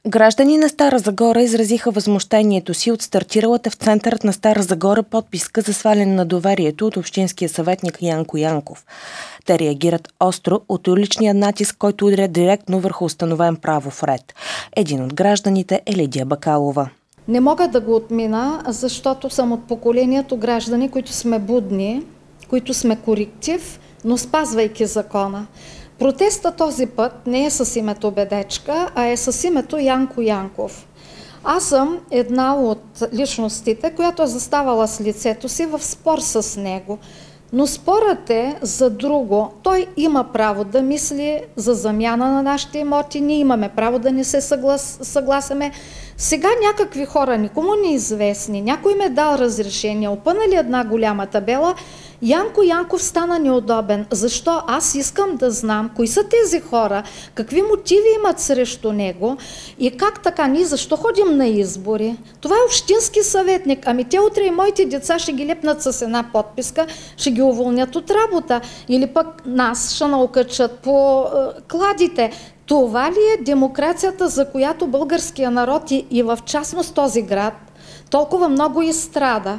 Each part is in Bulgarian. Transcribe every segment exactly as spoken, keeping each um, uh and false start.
Граждани на Стара Загора изразиха възмущението си от стартиралата в центърът на Стара Загора подписка за сваляне на доверието от общинския съветник Янко Янков. Те реагират остро от уличния натиск, който удря директно върху установен правов ред. Един от гражданите е Лидия Бакалова. Не мога да го отмина, защото съм от поколението граждани, които сме будни, които сме коректив, но спазвайки закона. Протестът този път не е с името Бедечка, а е с името Янко Янков. Аз съм една от личностите, която е заставала с лицето си в спор с него. Но спорът е за друго. Той има право да мисли за замяна на нашите имоти, ние имаме право да не се съглас... съгласяме. Сега някакви хора, никому неизвестни, някой ме дал разрешение, опънали една голяма табела, Янко Янков стана неудобен. Защо? Аз искам да знам кои са тези хора, какви мотиви имат срещу него и как така, ние защо ходим на избори? Това е общински съветник. Ами те утре и моите деца ще ги лепнат с една подписка, ще ги уволнят от работа или пък нас ще наукачат по е, кладите. Това ли е демокрацията, за която българския народ и, и в частност този град толкова много изстрада?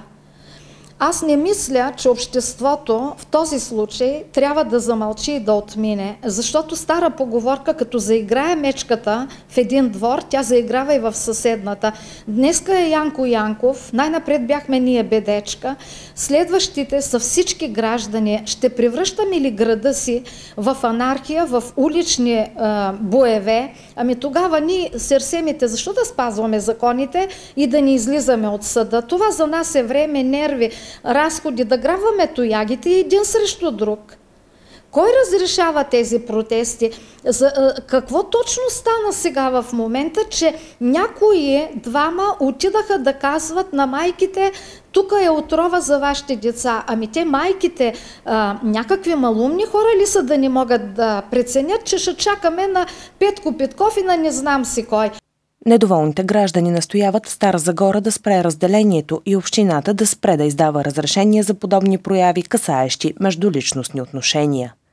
Аз не мисля, че обществото в този случай трябва да замълчи и да отмине, защото стара поговорка, като заиграе мечката в един двор, тя заиграва и в съседната. Днеска е Янко Янков, най-напред бяхме ние Бедечка, следващите са всички граждани. Ще превръщаме ли града си в анархия, в улични а, боеве? Ами тогава ние, серсемите, защо да спазваме законите и да не излизаме от съда? Това за нас е време, нерви, разходи, да грабваме тоягите един срещу друг. Кой разрешава тези протести? За, какво точно стана сега в момента, че някои двама отидаха да казват на майките, тук е отрова за вашите деца. Ами те майките а, някакви малумни хора ли са да не могат да преценят, че ще чакаме на Петко Петков и на не знам си кой. Недоволните граждани настояват Стара Загора да спре разделението и общината да спре да издава разрешения за подобни прояви, касаещи междуличностни отношения.